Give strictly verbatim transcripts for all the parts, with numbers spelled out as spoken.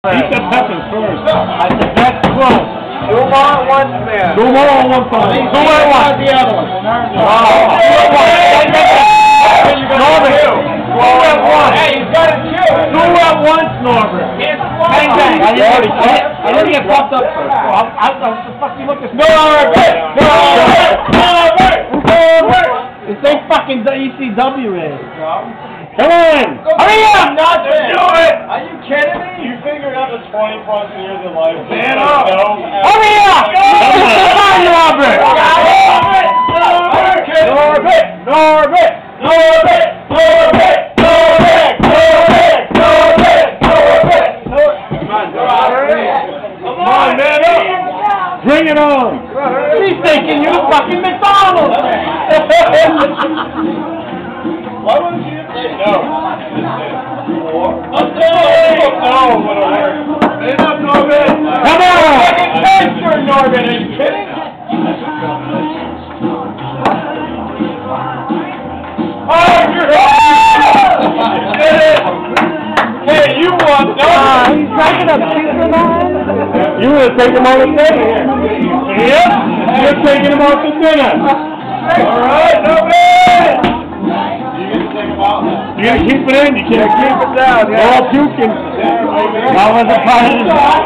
Eat the peppers first. I said that's close. Two more on one spin. Two more on one side. Two more on one. The other one. Oh. Norbit. Two at once. Hey, you got it too. Two at once, Norbit. Bang, bang. I didn't I didn't get pumped up first. I was the fuck you looking for? Norbit. Norbit. Norbit. Norbit. This ain't fucking E C W race. Come on! Hurry up! Not to do it! Are you kidding me? You figured out the twenty plus years of life. Man up! No, Hurry up! Come on, Norbit! Norbit! Norbit! Norbit! Norbit! Norbit! Norbit! Norbit! Norbit! Come on, Come on, man up! Bring it on! He's thinking you fucking McDonald's! why wouldn't you just say no? I'm saying No, would have worked. Stand up, Norbit! Come on! Fucking cancer, Norbit! Are you kidding? Oh, you're Hey, you won! No! Uh, he's drinking a Superman? You would have taken him on the dinner. Yep! You're taking him out to dinner. Alright, Norbit! You gotta keep it in, you can't keep it down. Yeah. All puking. That was a fine.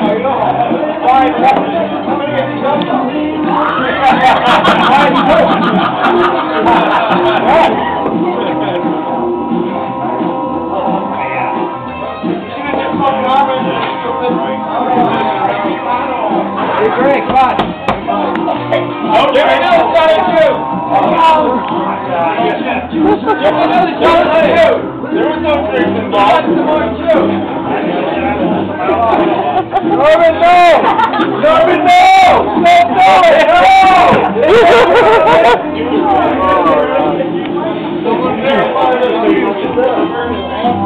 Hey, Greg, come on. Okay, I know it's got it too. There was no drinks involved. Norbit, no! Norbit, no! Don't do it! No!